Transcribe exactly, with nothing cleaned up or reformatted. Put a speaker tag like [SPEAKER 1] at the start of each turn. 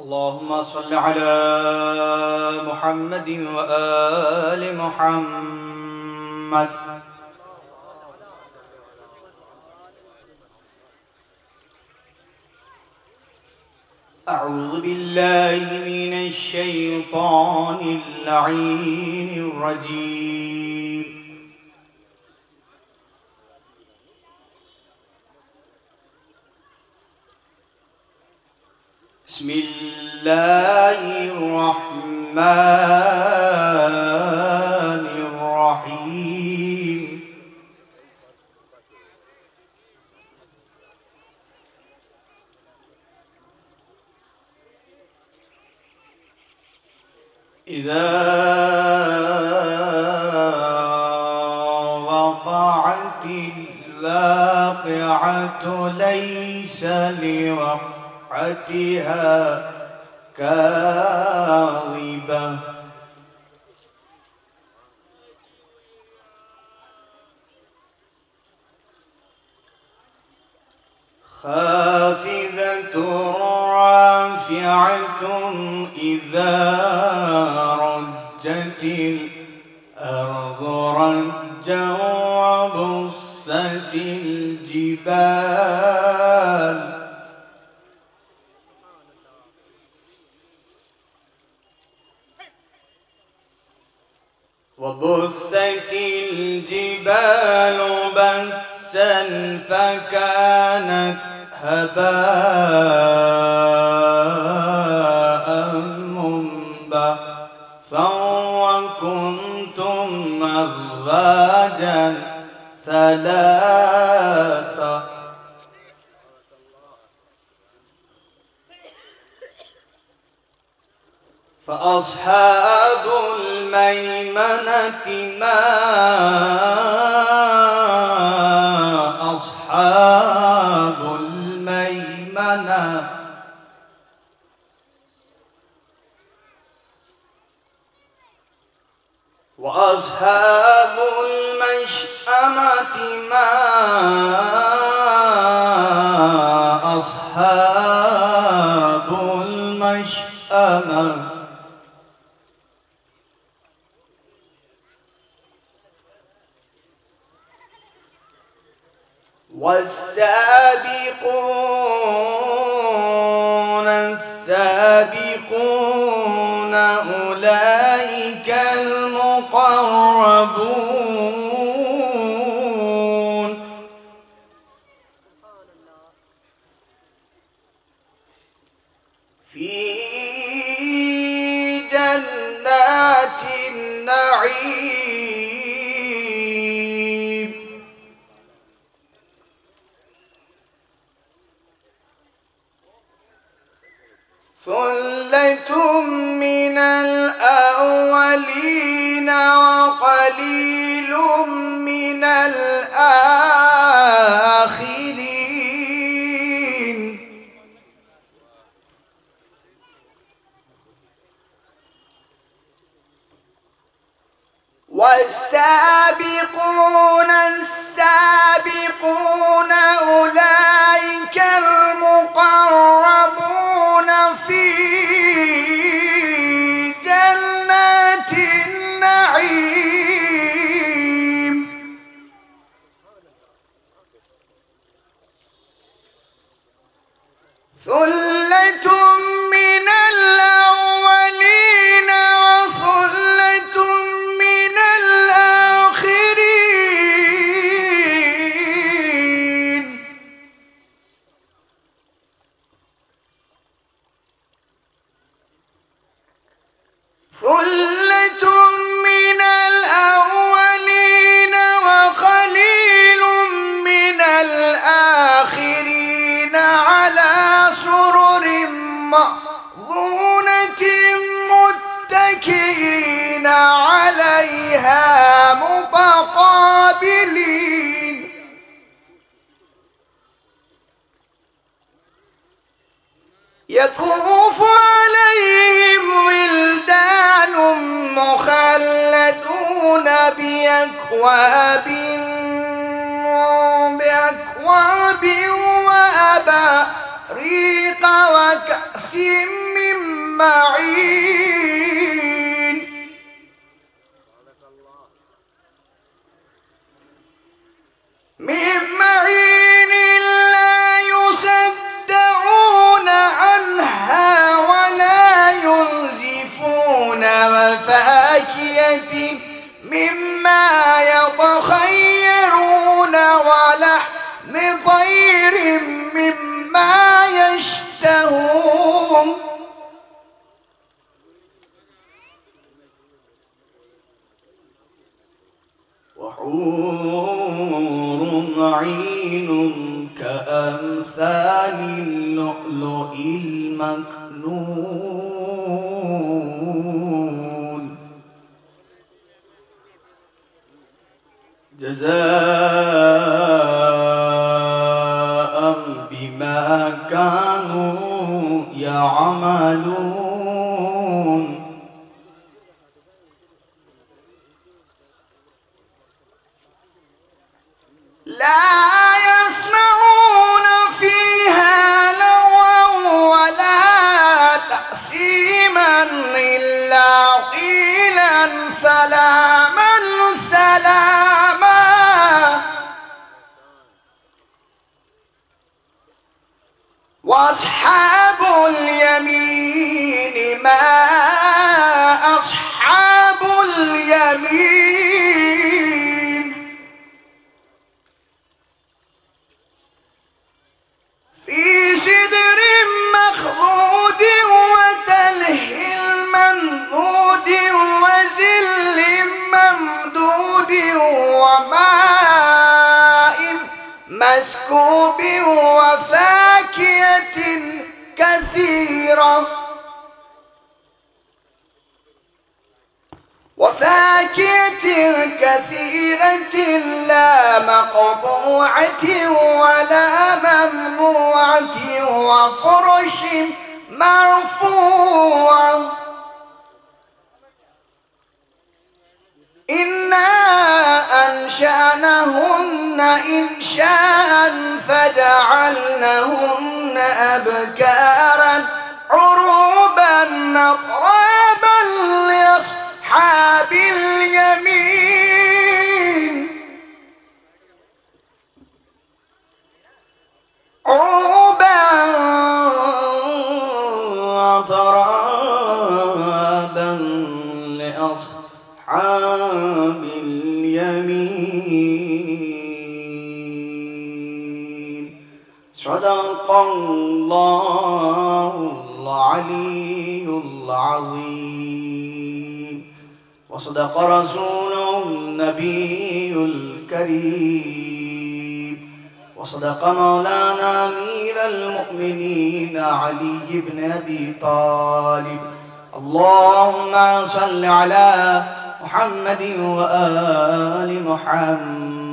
[SPEAKER 1] اللهم صل على محمد وآل محمد. أعوذ بالله من الشيطان اللعين الرجيم. بسم الله الرحمن الرحيم. إذا وقعت الواقعة ليس لوقعتها كاذبة خافضة رافعة إذا رجت الأرض رجا وبست الجبال وبست الجبال بثا فكانت هباء منبثا وكنتم أزواجا ثلاثة فأصحاب الميمنة ما أصحاب الميمنة وأصحاب المشأمة ما أصحاب المشأمة والسابقون السابقون أولئك المقربون في جنات النعيم ثلة من الأولين وقليل من الآخرين والسابقون السابقون أولئك المقربون في جنات النعيم ثلة من الأولين وثلة من الآخرين ثلة من الأولين وقليل من الآخرين على سرر مأضونة متكئين عليها متقابلين يطوف عليهم ولدان مخلدون بأكواب بأكواب وأباريق وكأس من معين من معين لا يصدعون عنها ولا ينزفون وفاكهة مما يتخيرون ولحم طير مما يشتهون وحور عين كأمثال اللؤلؤ المكنون جزاء بما كانوا يعملون لا يسمعون فيها لغوا ولا تأثيما إلا قيلا سلاما سلاما وأصحاب اليمين ما أصحاب اليمين في سدر مخضود وتلح منضود وزل ممدود وماء مسكوب وفاكهة كثيرة وفاكهة كثيرة لا مقطوعة ولا ممنوعة وفرش مرفوعة إنا أنشأناهن إنشاء فجعلناهن أبكارا عروبا أترابا لأصحاب اليمين عروبا أترابا لأصحاب اليمين صدق الله العلي العظيم وصدق رسوله النبي الكريم وصدق مولانا أمير المؤمنين علي بن أبي طالب اللهم صل على محمد وآل محمد